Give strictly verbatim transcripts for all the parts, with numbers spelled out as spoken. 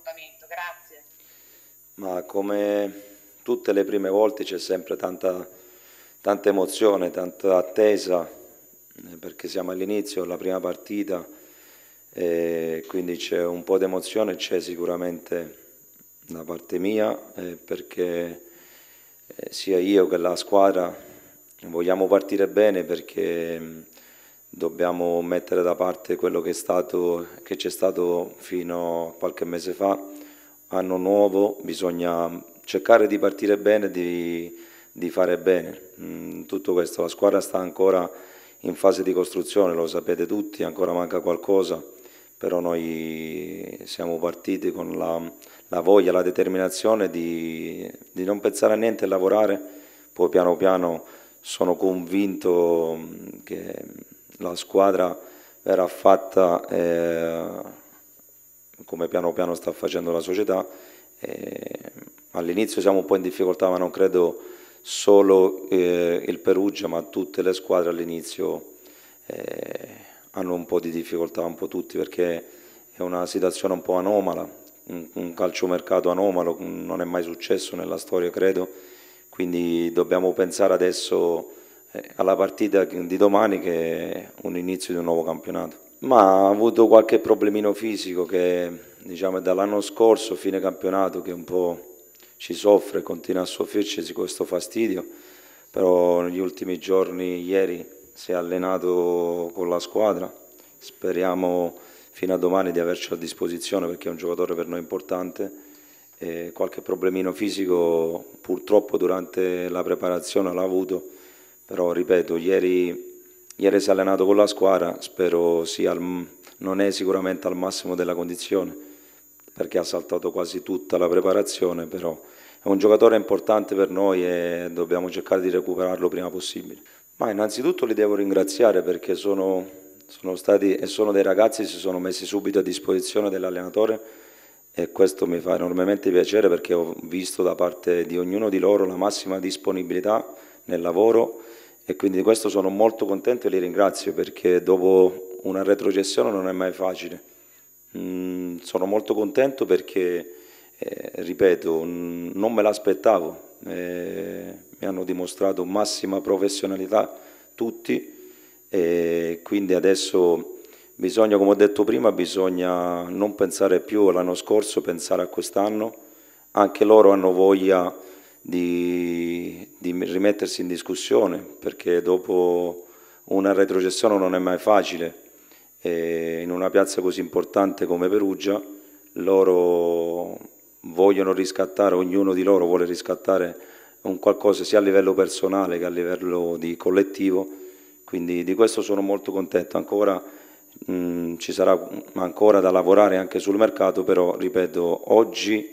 appuntamento. Grazie. Ma come tutte le prime volte c'è sempre tanta, tanta emozione, tanta attesa, eh, perché siamo all'inizio, la prima partita, e quindi c'è un po' di emozione, c'è sicuramente da parte mia, eh, perché eh, sia io che la squadra vogliamo partire bene perché mh, dobbiamo mettere da parte quello che è stato, che c'è stato fino a qualche mese fa, anno nuovo, bisogna cercare di partire bene, di, di fare bene. Mm, tutto questo, la squadra sta ancora in fase di costruzione, lo sapete tutti, ancora manca qualcosa, però noi siamo partiti con la, la voglia, la determinazione di, di non pensare a niente e lavorare, poi piano piano sono convinto mm, che la squadra verrà fatta eh, come piano piano sta facendo la società. Eh, all'inizio siamo un po' in difficoltà, ma non credo solo eh, il Perugia, ma tutte le squadre all'inizio eh, hanno un po' di difficoltà, un po' tutti, perché è una situazione un po' anomala, un, un calciomercato anomalo, non è mai successo nella storia, credo, quindi dobbiamo pensare adesso eh, alla partita di domani che è un inizio di un nuovo campionato. Ma ha avuto qualche problemino fisico che diciamo è dall'anno scorso, fine campionato, che un po' ci soffre, continua a soffrirci questo fastidio, però negli ultimi giorni, ieri, si è allenato con la squadra, speriamo fino a domani di averci a disposizione perché è un giocatore per noi importante. E qualche problemino fisico purtroppo durante la preparazione l'ha avuto, però ripeto, ieri Ieri si è allenato con la squadra, spero sia al- non è sicuramente al massimo della condizione, perché ha saltato quasi tutta la preparazione, però è un giocatore importante per noi e dobbiamo cercare di recuperarlo prima possibile. Ma innanzitutto li devo ringraziare perché sono, sono stati e sono dei ragazzi che si sono messi subito a disposizione dell'allenatore e questo mi fa enormemente piacere perché ho visto da parte di ognuno di loro la massima disponibilità nel lavoro e quindi di questo sono molto contento e li ringrazio perché dopo una retrocessione non è mai facile. Mm, sono molto contento perché, eh, ripeto, mm, non me l'aspettavo, eh, mi hanno dimostrato massima professionalità tutti e quindi adesso bisogna, come ho detto prima, bisogna non pensare più all'anno scorso, pensare a quest'anno. Anche loro hanno voglia di, di rimettersi in discussione perché dopo una retrocessione non è mai facile e in una piazza così importante come Perugia loro vogliono riscattare, ognuno di loro vuole riscattare un qualcosa sia a livello personale che a livello di collettivo, quindi di questo sono molto contento. Ancora mh, ci sarà ancora da lavorare anche sul mercato, però ripeto, oggi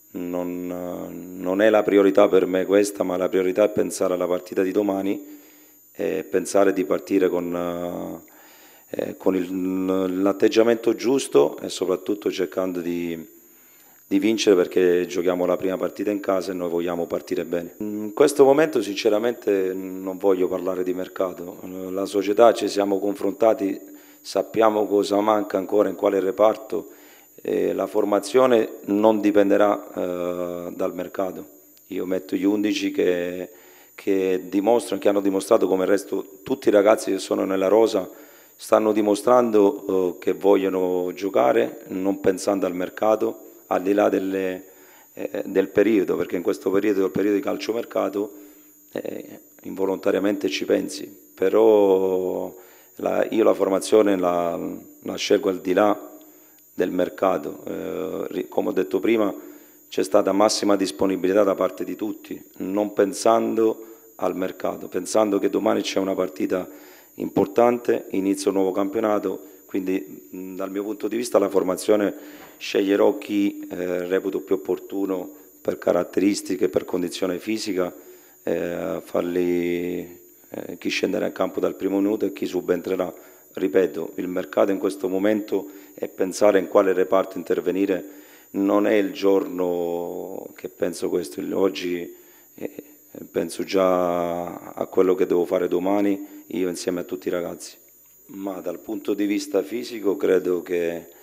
non, non è la priorità per me questa, ma la priorità è pensare alla partita di domani e pensare di partire con, eh, con il- l'atteggiamento giusto e soprattutto cercando di, di vincere perché giochiamo la prima partita in casa e noi vogliamo partire bene. In questo momento sinceramente non voglio parlare di mercato, la società ci siamo confrontati, sappiamo cosa manca ancora in quale reparto. E la formazione non dipenderà eh, dal mercato. Io metto gli undici che, che dimostrano, che hanno dimostrato come il resto, tutti i ragazzi che sono nella rosa stanno dimostrando eh, che vogliono giocare non pensando al mercato, al di là delle, eh, del periodo, perché in questo periodo, il periodo di calciomercato, eh, involontariamente ci pensi, però la, io la formazione la, la scelgo al di là del mercato. Eh, come ho detto prima, c'è stata massima disponibilità da parte di tutti, non pensando al mercato, pensando che domani c'è una partita importante, inizia un nuovo campionato, quindi mh, dal mio punto di vista la formazione sceglierò chi eh, reputo più opportuno per caratteristiche, per condizione fisica, eh, farli, eh, chi scenderà in campo dal primo minuto e chi subentrerà. Ripeto, il mercato in questo momento e pensare in quale reparto intervenire non è il giorno che penso questo. Oggi eh, penso già a quello che devo fare domani, io insieme a tutti i ragazzi. Ma dal punto di vista fisico credo che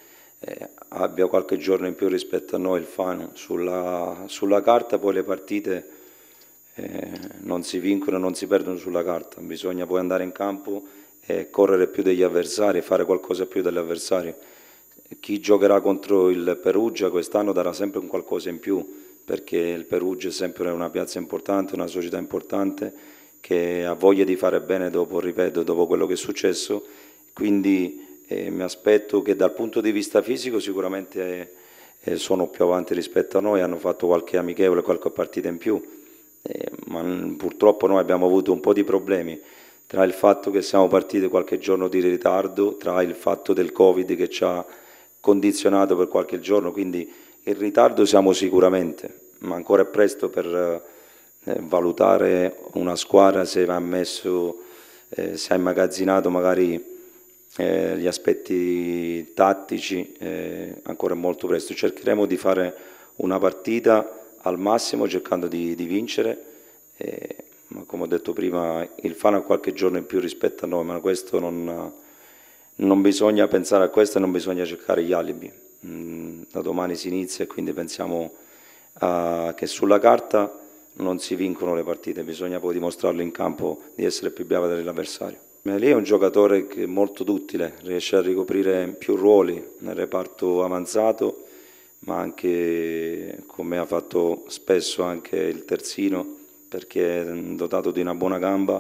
eh, abbia qualche giorno in più rispetto a noi il Fano. Sulla, sulla carta poi le partite eh, non si vincono, non si perdono sulla carta, bisogna poi andare in campo e correre più degli avversari, fare qualcosa più degli avversari. Chi giocherà contro il Perugia quest'anno darà sempre un qualcosa in più, perché il Perugia è sempre una piazza importante, una società importante che ha voglia di fare bene dopo, ripeto, dopo quello che è successo, quindi eh, mi aspetto che dal punto di vista fisico sicuramente eh, sono più avanti rispetto a noi, hanno fatto qualche amichevole, qualche partita in più, eh, ma purtroppo noi abbiamo avuto un po' di problemi tra il fatto che siamo partiti qualche giorno di ritardo, tra il fatto del Covid che ci ha condizionato per qualche giorno, quindi in ritardo siamo sicuramente, ma ancora è presto per eh, valutare una squadra se ha messo, eh, se ha immagazzinato magari eh, gli aspetti tattici, eh, ancora è molto presto. Cercheremo di fare una partita al massimo cercando di, di vincere, eh, ma come ho detto prima il Fano ha qualche giorno in più rispetto a noi, ma questo non, non bisogna pensare a questo e non bisogna cercare gli alibi. Mm, da domani si inizia e quindi pensiamo a, che sulla carta non si vincono le partite, bisogna poi dimostrarlo in campo di essere più bravi dell'avversario. Lì è un giocatore che è molto duttile, riesce a ricoprire più ruoli nel reparto avanzato, ma anche come ha fatto spesso anche il terzino, perché è dotato di una buona gamba,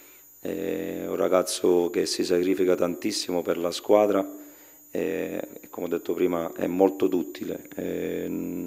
è un ragazzo che si sacrifica tantissimo per la squadra e, come ho detto prima, è molto duttile. E,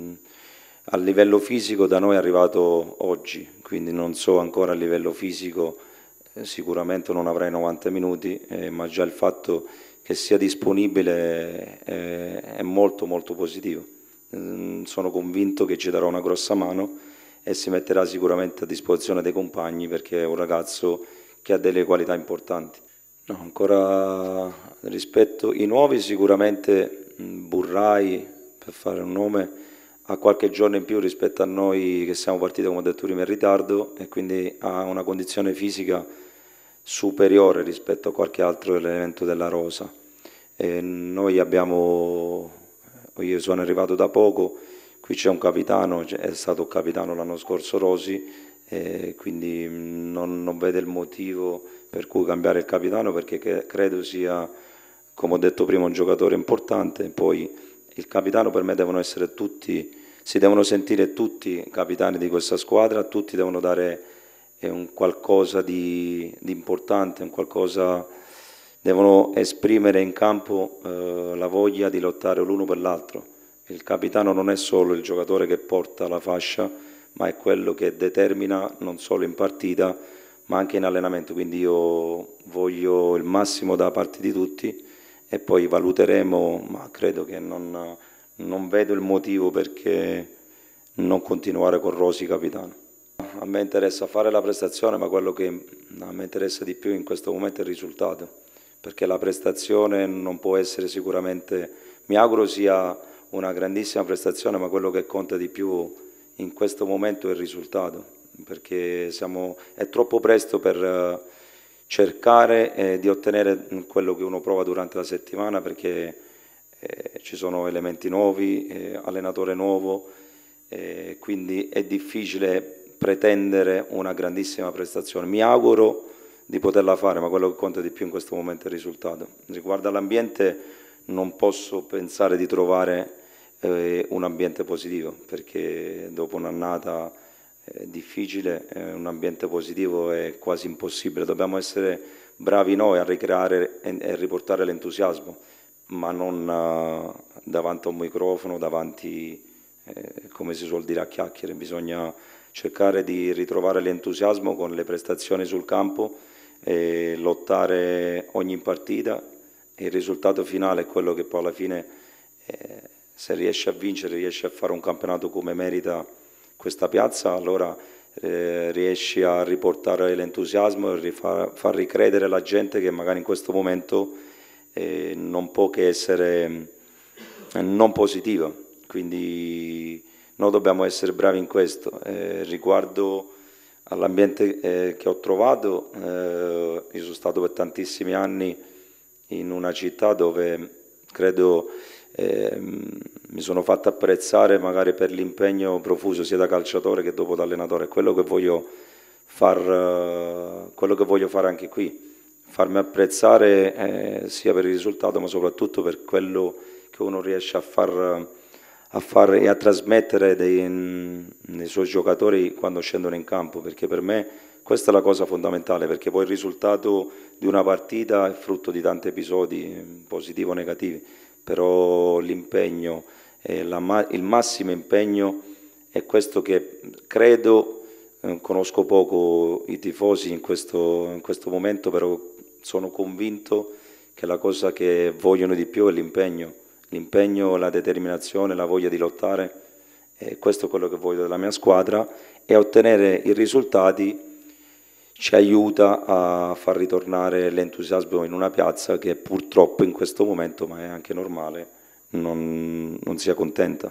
a livello fisico da noi è arrivato oggi, quindi non so ancora a livello fisico, eh, sicuramente non avrai novanta minuti, eh, ma già il fatto che sia disponibile eh, è molto molto positivo. Mm, sono convinto che ci darà una grossa mano e si metterà sicuramente a disposizione dei compagni perché è un ragazzo che ha delle qualità importanti. No, ancora rispetto ai nuovi sicuramente mh, Burrai, per fare un nome, ha qualche giorno in più rispetto a noi che siamo partiti, come ho detto prima, in ritardo e quindi ha una condizione fisica superiore rispetto a qualche altro elemento della rosa. E noi abbiamo, io sono arrivato da poco, qui c'è un capitano, è stato capitano l'anno scorso Rosi, e quindi non, non vede il motivo per cui cambiare il capitano perché credo sia, come ho detto prima, un giocatore importante. Poi il capitano per me devono essere tutti, si devono sentire tutti capitani di questa squadra, tutti devono dare un qualcosa di, di importante, un qualcosa, devono esprimere in campo eh, la voglia di lottare l'uno per l'altro. Il capitano non è solo il giocatore che porta la fascia, ma è quello che determina non solo in partita, ma anche in allenamento. Quindi io voglio il massimo da parte di tutti e poi valuteremo, ma credo che non, non vedo il motivo perché non continuare con Rosi capitano. A me interessa fare la prestazione, ma quello che a me interessa di più in questo momento è il risultato, perché la prestazione non può essere sicuramente, mi auguro sia una grandissima prestazione, ma quello che conta di più in questo momento è il risultato, perché siamo, è troppo presto per cercare eh, di ottenere quello che uno prova durante la settimana, perché eh, ci sono elementi nuovi, eh, allenatore nuovo, eh, quindi è difficile pretendere una grandissima prestazione. Mi auguro di poterla fare, ma quello che conta di più in questo momento è il risultato. Riguardo all'ambiente non posso pensare di trovare eh, un ambiente positivo, perché dopo un'annata eh, difficile eh, un ambiente positivo è quasi impossibile. Dobbiamo essere bravi noi a ricreare e, e riportare l'entusiasmo, ma non uh, davanti a un microfono, davanti, eh, come si suol dire, a chiacchiere. Bisogna cercare di ritrovare l'entusiasmo con le prestazioni sul campo e lottare ogni partita. Il risultato finale è quello che poi alla fine, eh, se riesce a vincere, riesce a fare un campionato come merita questa piazza, allora eh, riesci a riportare l'entusiasmo e far, far ricredere la gente che magari in questo momento eh, non può che essere eh, non positiva. Quindi noi dobbiamo essere bravi in questo. Eh, riguardo all'ambiente eh, che ho trovato, eh, io sono stato per tantissimi anni in una città dove credo eh, mi sono fatto apprezzare magari per l'impegno profuso sia da calciatore che dopo da allenatore. È quello che voglio far, eh, quello che voglio fare anche qui, farmi apprezzare eh, sia per il risultato ma soprattutto per quello che uno riesce a far, a far e a trasmettere dei, nei suoi giocatori quando scendono in campo, perché per me questa è la cosa fondamentale, perché poi il risultato di una partita è frutto di tanti episodi positivi o negativi, però l'impegno, eh, la, il massimo impegno è questo che credo, eh, conosco poco i tifosi in questo, in questo momento, però sono convinto che la cosa che vogliono di più è l'impegno, l'impegno, la determinazione, la voglia di lottare, e questo è quello che voglio della mia squadra, e ottenere i risultati ci aiuta a far ritornare l'entusiasmo in una piazza che purtroppo in questo momento, ma è anche normale, non, non sia contenta.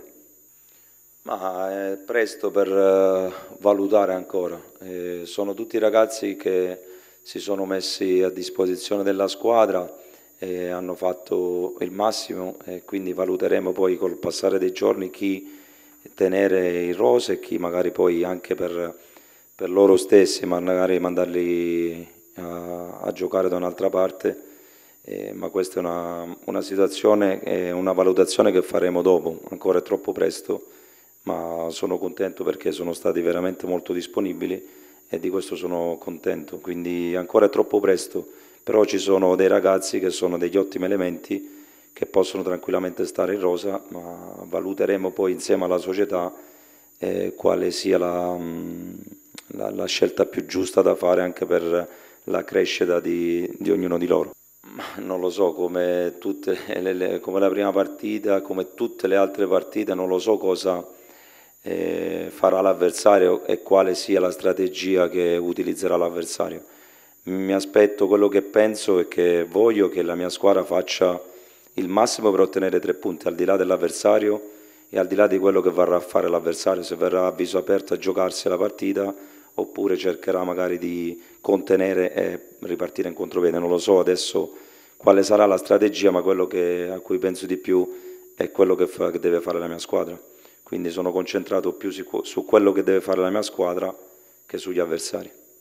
Ma è presto per uh, valutare ancora, eh, sono tutti ragazzi che si sono messi a disposizione della squadra e hanno fatto il massimo, e quindi valuteremo poi col passare dei giorni chi tenere in rosa e chi magari poi anche per, per loro stessi magari mandarli a, a giocare da un'altra parte, eh, ma questa è una, una situazione e una valutazione che faremo dopo, ancora è troppo presto, ma sono contento perché sono stati veramente molto disponibili e di questo sono contento, quindi ancora è troppo presto, però ci sono dei ragazzi che sono degli ottimi elementi che possono tranquillamente stare in rosa, ma valuteremo poi insieme alla società eh, quale sia la, la, la scelta più giusta da fare anche per la crescita di, di ognuno di loro. Ma non lo so, come, tutte le, le, come la prima partita, come tutte le altre partite, non lo so cosa eh, farà l'avversario e quale sia la strategia che utilizzerà l'avversario. Mi aspetto, quello che penso è che voglio che la mia squadra faccia il massimo per ottenere tre punti, al di là dell'avversario e al di là di quello che vorrà fare l'avversario, se verrà a viso aperto a giocarsi la partita oppure cercherà magari di contenere e ripartire in contropiede. Non lo so adesso quale sarà la strategia, ma quello che, a cui penso di più è quello che, fa, che deve fare la mia squadra. Quindi sono concentrato più su, su quello che deve fare la mia squadra che sugli avversari.